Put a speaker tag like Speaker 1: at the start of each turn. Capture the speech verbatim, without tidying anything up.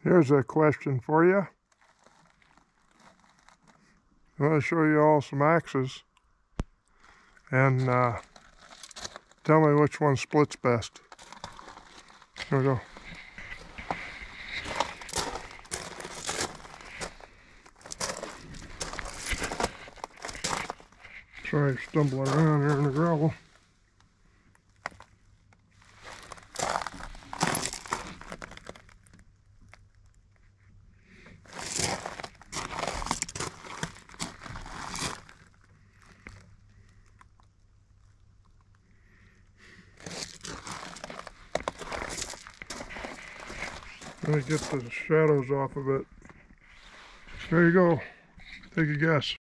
Speaker 1: Here's a question for you. I'm going to show you all some axes and uh, tell me which one splits best. Here we go. Sorry, stumbling around here in the gravel. Let me get the shadows off of it. There you go. Take a guess.